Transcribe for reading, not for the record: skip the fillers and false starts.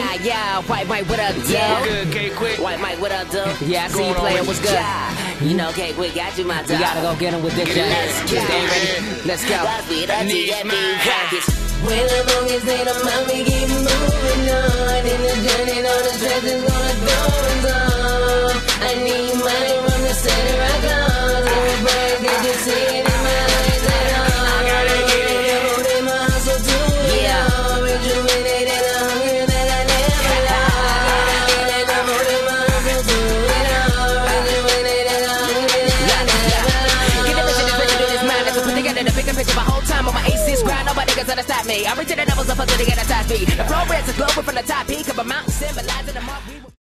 Yeah, White Mike, what up, dude? Good, K-Quick. White Mike, what up, dude? Yeah, I see you playing. What's good? You know, K-Quick got you, my dog. We gotta go get him with this shit. Stay ready. Let's go. When the focus ain't on my, we keep moving on. And the journey on the stress is gonna go on. I need money from the center I come. So birds, did you see it in my eyes at all? I gotta get it. Holding my hustle to it all. Rejuvenated the hunger that I never lost. I'm holding my hustle to it all. Rejuvenated the hunger that I never lost. Get the vision, this vision, do this mind. Let's put together the bigger picture. My whole time on my aces grind. Nobody can stop me. I reach to the levels of a to get a top speed. The progress is glowing from the top peak of a mountain, symbolizing the mark.